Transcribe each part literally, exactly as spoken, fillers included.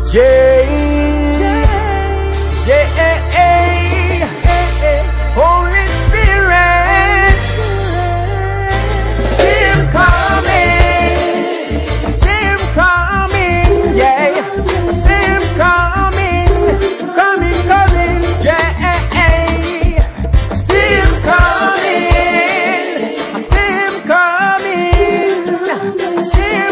Yeah, yeah, Holy Spirit, see him coming, see him coming, yeah, see him coming, coming, coming, yeah, see him coming, see him coming, see him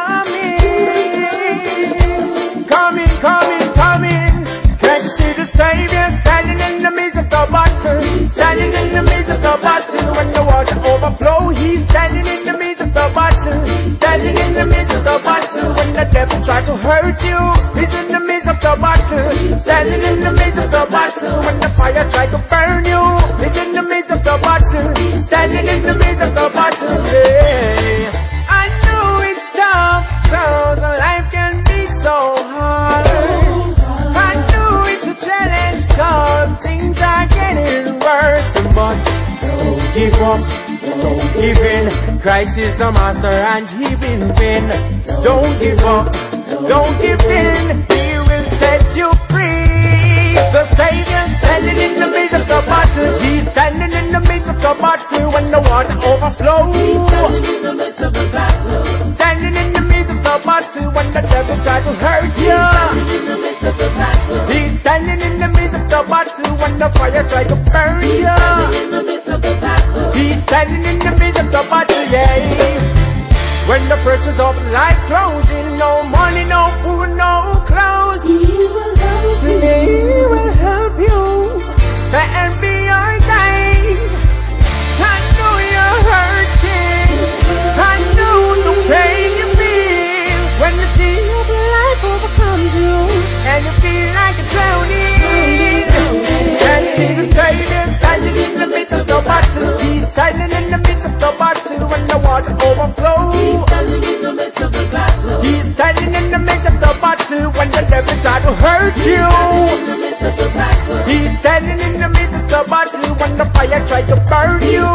coming, coming, coming, coming. Can't you see the Savior standing in the midst of the battle, standing in the midst of the battle when the water overflow? He's standing in the midst of the battle, standing in the midst of the battle when the devil try to hurt you. He's in the midst of the battle, standing in the midst of the battle when the fire try to burn you. He's in the midst of the battle, standing in the midst of the battle. Yeah. I know it's tough, cause life can be so hard. I know it's a challenge, cause things are getting worse. But don't give up, don't give in. Christ is the master and he will win. Don't give up, don't give in. He will set you free. The Savior standing in the midst of the battle. He's standing in the midst of the battle when the water overflows. Standing in the midst of the battle. Standing in the midst of the battle when the devil tries to hurt you. Standing in the midst of the battle. He's standing in the midst of the battle when the fire tries to burn you. Standing in the midst of the battle. He's standing in the midst of the battle, yeah. When the pressures of life closing, no money, no food, no clothes, He will help you. He will help you and be your guide. I know you're hurting, I know the pain you feel when the sea of life overcomes you and you feel like you're drowning. And see the Savior standing in the midst of the battle. He's standing in the midst of the battle when the water overflows. He's standing in the midst of the battle. He's standing in the midst of the battle when the devil try to hurt you. He's standing in the midst of the battle when the fire try to burn you.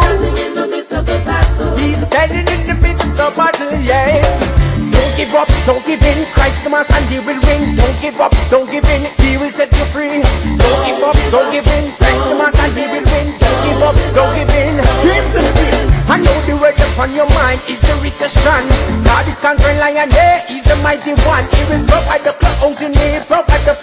He's standing in the midst of the battle, yeah. Don't give up, don't give in. Christ the master and he will win. Don't give up, don't give in. He will set you free. Don't give up, don't give in. Christ the master and he will win. Don't give up, don't give in. Give the fish. I know the word upon your mind is the recession. God is conquering lion, yeah, he's the mighty one. He will provide the clothes you need, provide the